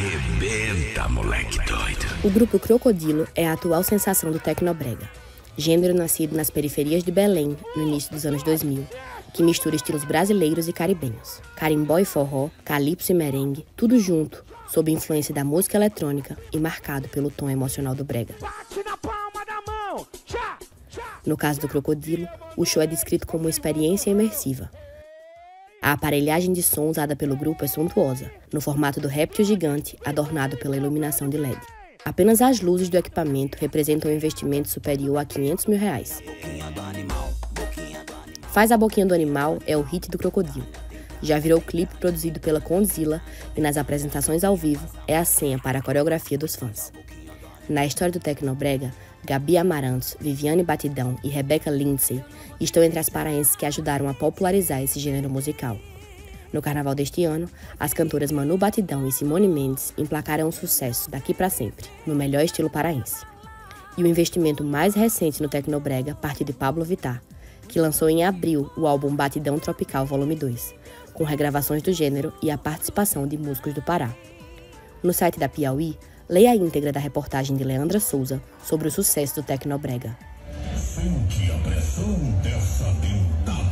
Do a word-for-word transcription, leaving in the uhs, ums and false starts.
Arrebenta, moleque doido. O grupo Crocodilo é a atual sensação do tecnobrega, gênero nascido nas periferias de Belém, no início dos anos dois mil, que mistura estilos brasileiros e caribenhos. Carimbó e forró, calypso e merengue, tudo junto, sob influência da música eletrônica e marcado pelo tom emocional do brega. Bate na palma da mão. Tchá, tchá. No caso do Crocodilo, o show é descrito como uma experiência imersiva. A aparelhagem de som usada pelo grupo é suntuosa, no formato do réptil gigante, adornado pela iluminação de L E D. Apenas as luzes do equipamento representam um investimento superior a quinhentos mil reais. Faz a Boquinha do Animal é o hit do Crocodilo. Já virou clipe produzido pela Condzilla e nas apresentações ao vivo é a senha para a coreografia dos fãs. Na história do tecnobrega, Gabi Amarantos, Viviane Batidão e Rebeca Lindsay estão entre as paraenses que ajudaram a popularizar esse gênero musical. No carnaval deste ano, as cantoras Manu Batidão e Simone Mendes emplacaram um sucesso daqui para sempre, no melhor estilo paraense. E o investimento mais recente no tecnobrega parte de Pablo Vittar, que lançou em abril o álbum Batidão Tropical Volume dois, com regravações do gênero e a participação de músicos do Pará. No site da Piauí, leia a íntegra da reportagem de Leandra Souza sobre o sucesso do tecnobrega. Sente a pressão dessa dentada.